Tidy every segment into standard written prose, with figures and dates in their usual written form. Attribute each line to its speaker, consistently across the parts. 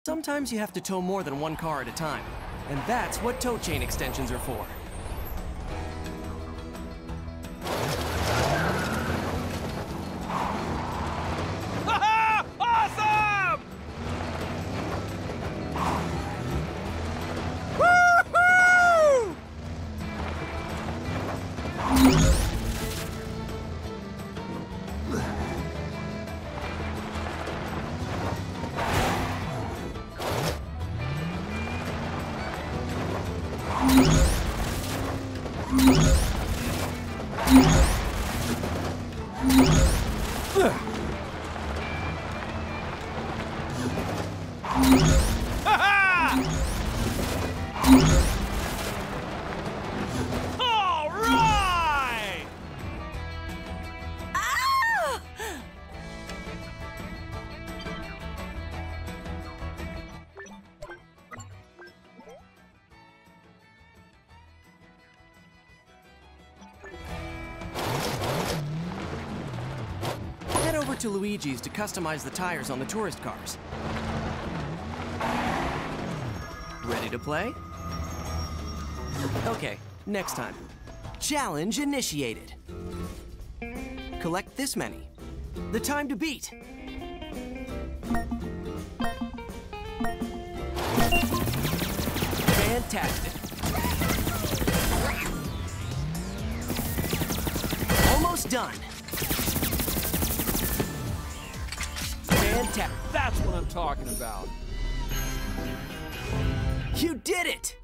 Speaker 1: Sometimes you have to tow more than one car at a time, and that's what tow chain extensions are for.
Speaker 2: Awesome!
Speaker 1: To Luigi's to customize the tires on the tourist cars. Ready to play? Okay, next time. Challenge initiated. Collect this many. The time to beat. Fantastic. Almost done.
Speaker 2: That's what I'm talking about.
Speaker 1: You did it!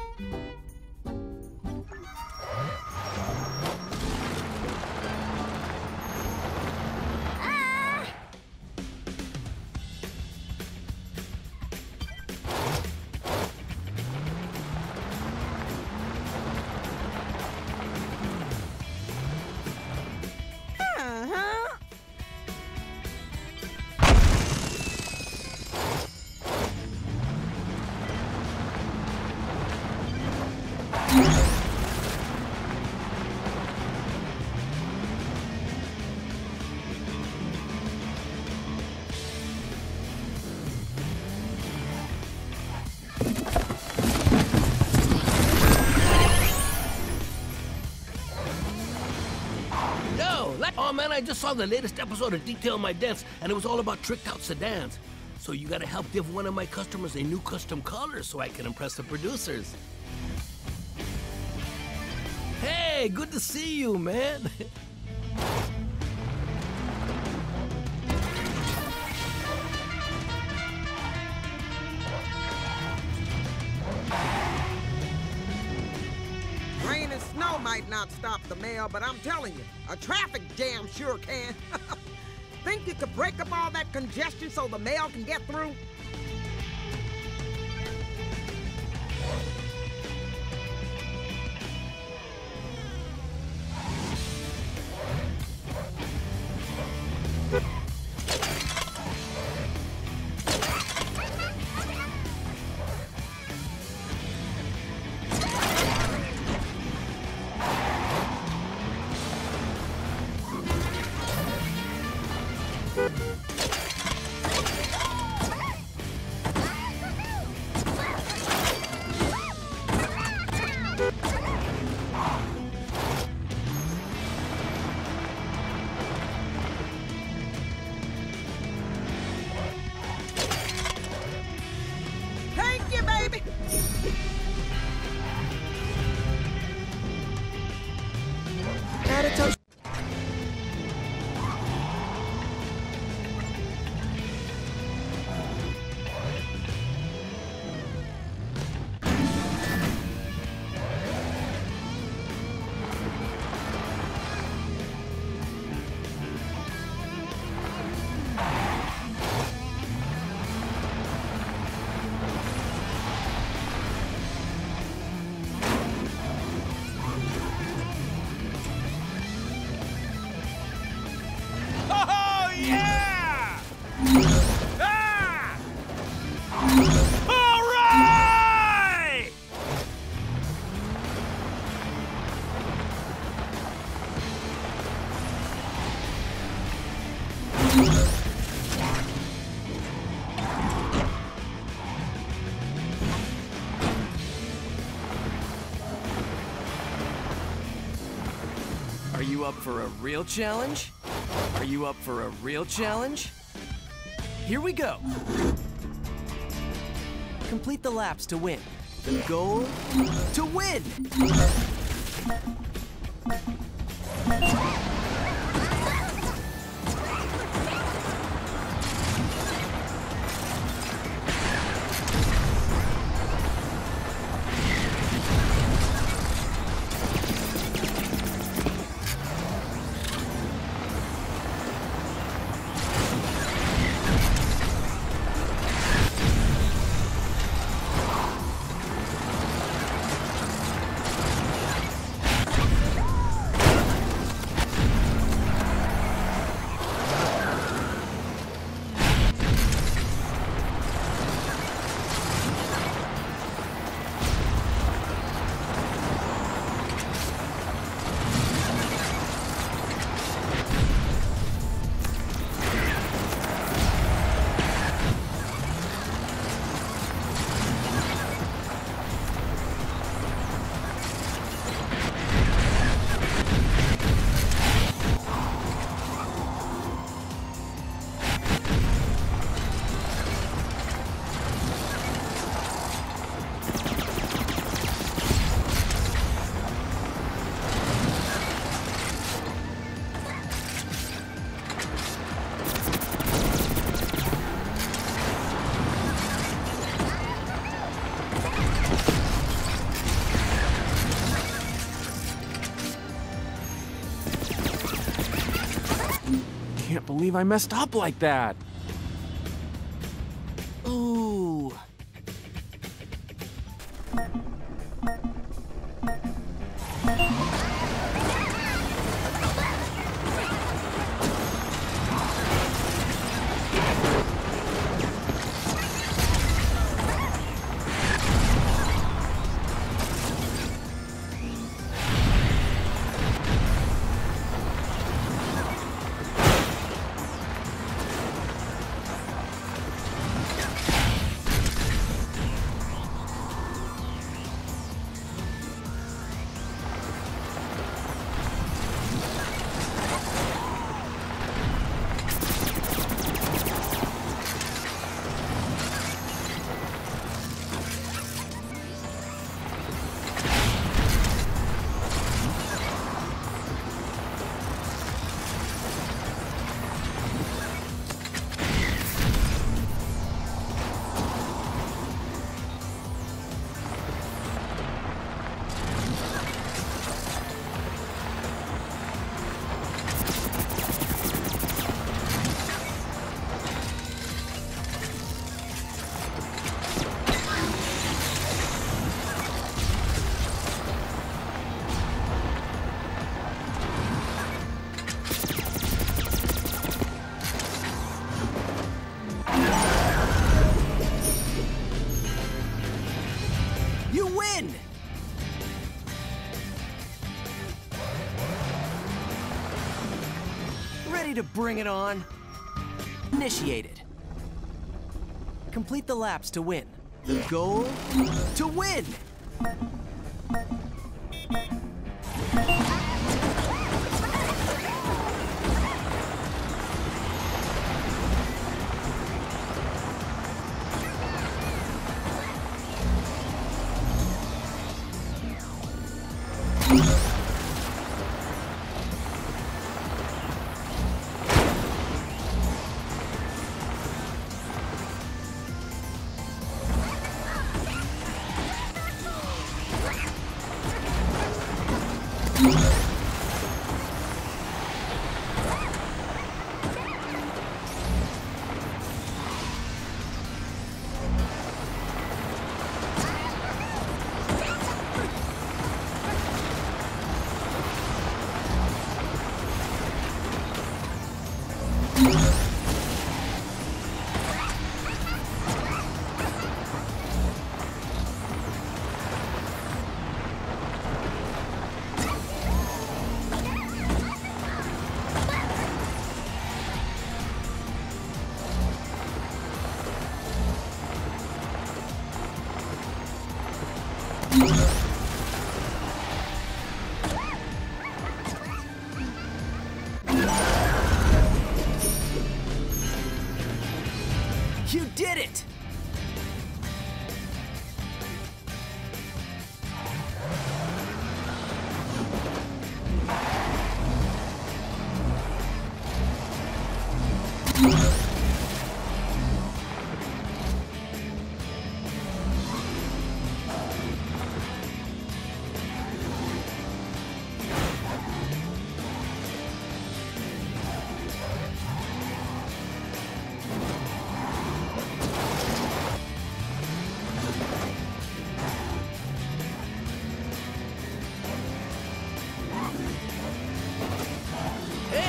Speaker 3: Oh man, I just saw the latest episode of Detail My Dents, and it was all about tricked out sedans. So you gotta help give one of my customers a new custom color so I can impress the producers. Hey, good to see you, man.
Speaker 4: Rain and snow might not stop the mail, but I'm telling you, a traffic jam sure can. Think you could break up all that congestion so the mail can get through?
Speaker 1: you up for a real challenge? Are you up for a real challenge? Here we go. Complete the laps to win. The goal to win!
Speaker 2: Can't believe I messed up like that.
Speaker 1: Ooh. Ready to bring it on? Initiated. Complete the laps to win. The goal to win!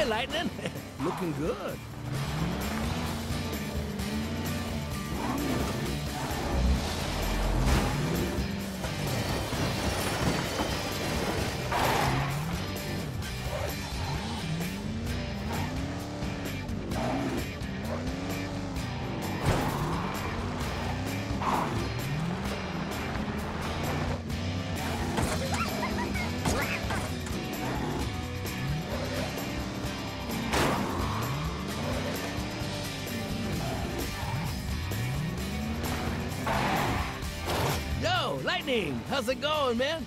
Speaker 3: Hey, Lightning. Looking good. Lightning, how's it going, man?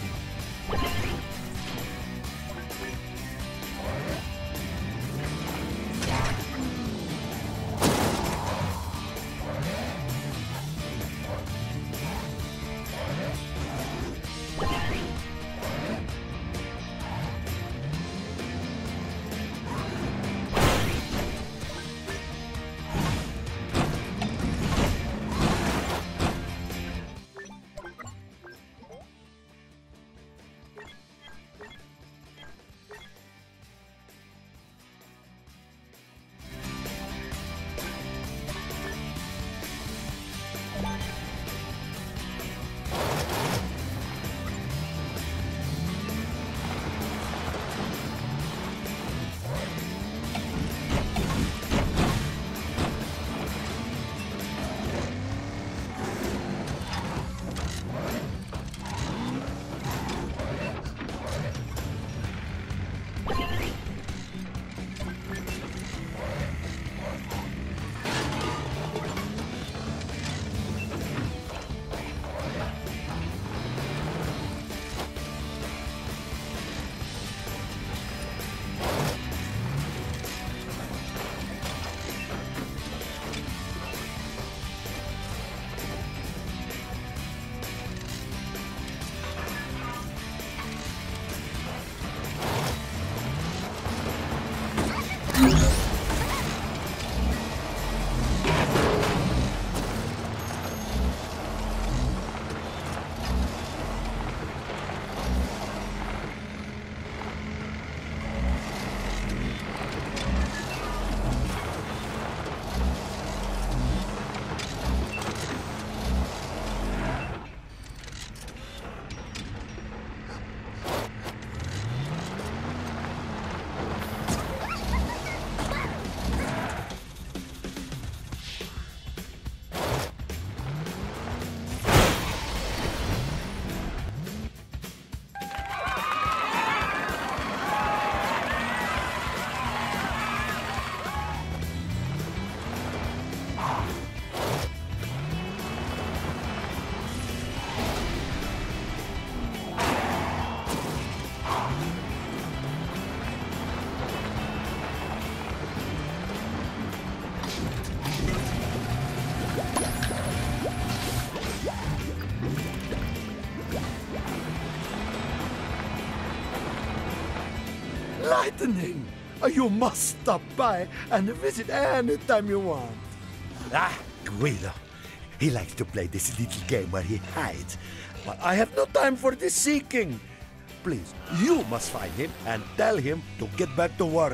Speaker 2: Lightning! You must stop by and visit anytime you want.
Speaker 5: Ah, Guido. He likes to play this little game where he hides.
Speaker 2: But I have no time for this seeking. Please, you must find him and tell him to get back to work.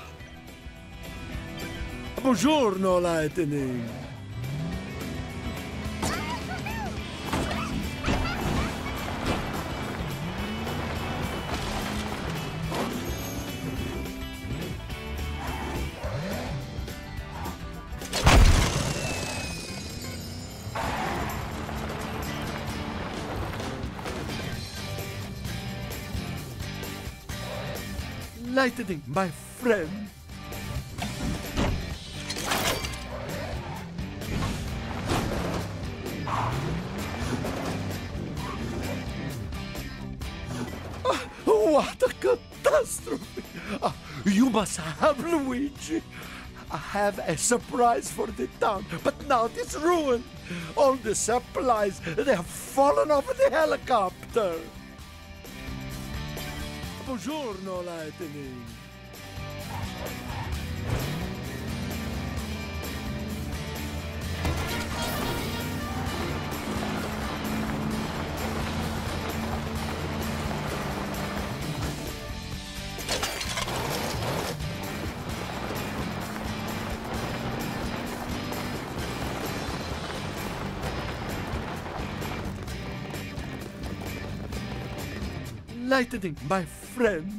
Speaker 2: Buongiorno, Lightning. Lightning, my friend. What a catastrophe! You must have Luigi. I have a surprise for the town, but now it's ruined. All the supplies, they have fallen off the helicopter. Buongiorno, Lightning. Lightning, my friend.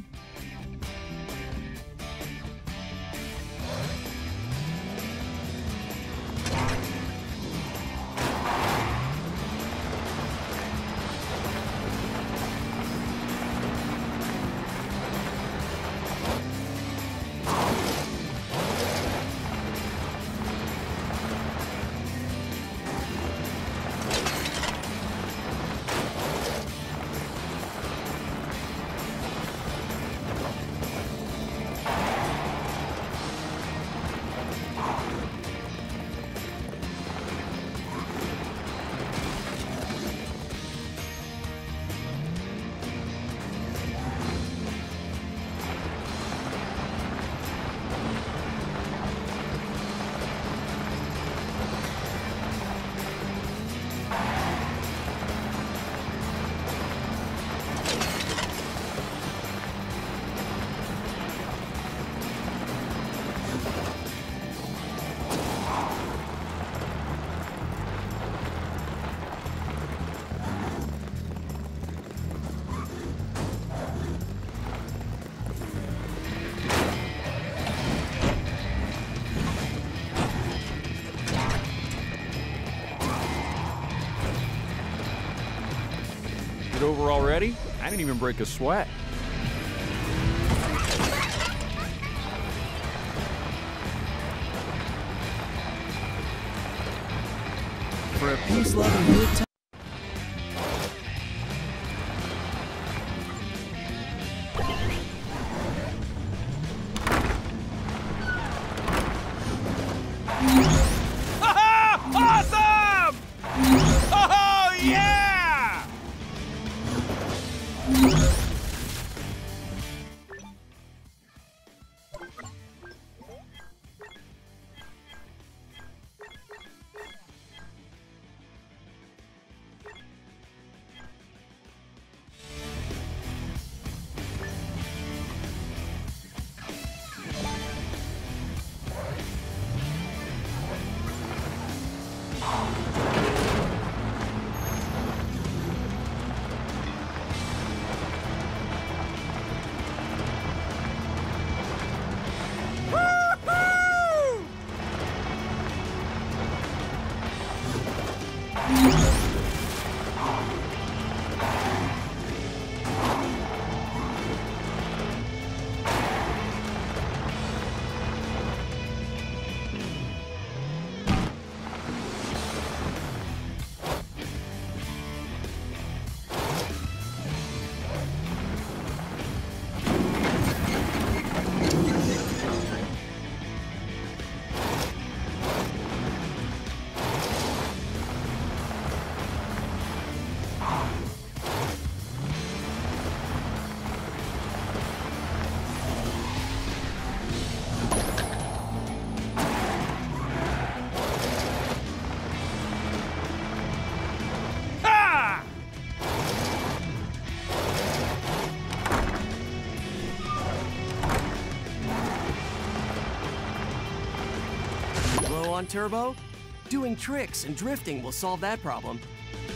Speaker 6: It over already? I didn't even break a sweat.
Speaker 1: For a peace-loving good time.
Speaker 6: Awesome! Oh, yeah!
Speaker 1: Low on turbo? Doing tricks and drifting will solve that problem.